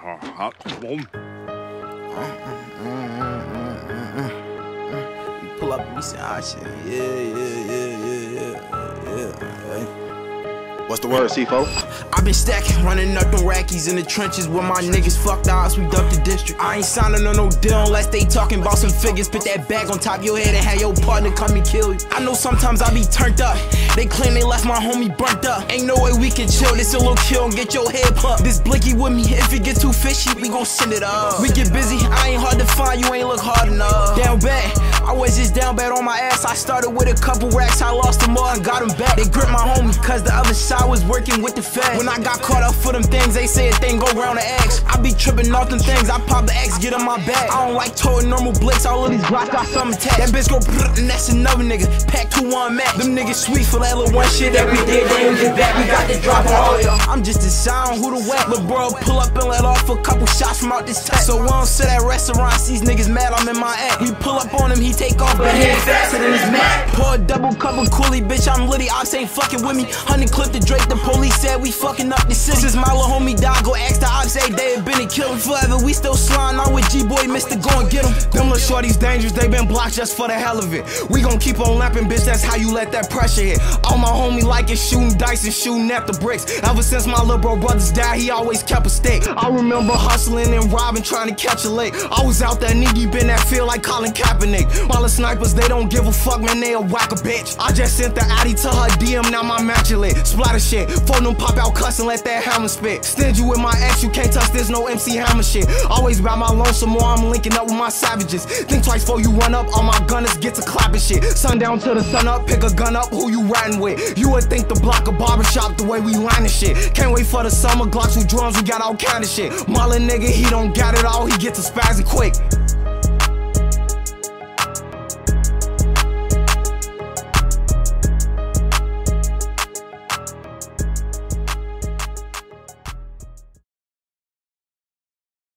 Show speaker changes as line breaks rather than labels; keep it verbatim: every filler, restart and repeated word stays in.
ครับผม
You pull up and we say, ah shit, yeah, yeah, yeah, yeah, yeah, yeah, hey.
What's the word, C four?
I been stacking, running up them rackies in the trenches with my niggas. Fuck the odds, we duck the district. I ain't signing on no deal unless they talking about some figures. Put that bag on top of your head and have your partner come and kill you. I know sometimes I be turned up. They claim they left my homie burnt up. Ain't no way we can chill. This a little kill and get your head pumped. This blicky with me, if it get too fishy, we gon' send it up. We get busy, I ain't hard to find, you ain't look hard enough. Down bad, I was just down bad on my ass. I started with a couple racks, I lost them all and got them back. They gripped my homie, cause the other side was working with the feds. When I got caught up for them things, they say a thing go round the X. I be tripping off them things, I pop the X, get on my back. I don't like toting normal blicks, all of these blocks got something attached. That bitch go brrr, and that's another nigga. Pack two one Mac. Them niggas sweet for that little one shit that we did, they ain't get back. We got to drop all y'all. I'm just a sound, who the whack? Lil' bro pull up and let off a couple shots from out this tech. So we don't sit at restaurants, these niggas mad I'm in my act. We pull up on him, he take off, but he ain't faster than his Mac. Pour a double cup of coolie, bitch, I'm litty, ops ain't fucking with me. Honey clip the Drake, the police said we fucking up the city. Since my little homie died, go ask the ops, say they had been and killed him forever. We still slime, I'm with G-Boy, Mister Go and get him.
Them little shorties dangerous, they been blocked just for the hell of it. We gon' keep on lapping, bitch, that's how you let that pressure hit. All my homie like is shooting dice and shooting at the bricks. Ever since my little bro brothers died, he always kept a stick. I remember hustling and robbing, trying to catch a lick. I was out there knee deep in that field like Colin Kaepernick. My little snipers, they don't give a fuck, man, they'll whack a bitch. I just sent the Addy to her D M, now my match lit. Splatter shit, phone them pop out cuss and let that hammer spit. Stingy with my ex, you can't touch this, no M C Hammer shit. Always by my lonesome more, I'm linking up with my savages. Think twice before you run up, all my gunners get to clapping shit. Sundown to the sun up, pick a gun up, who you riding with? You would think the block a barbershop the way we lining shit. Can't wait for the summer, Glocks with drums, we got all kind of shit. My little nigga, he don't got it all, he gets to spazzing quick.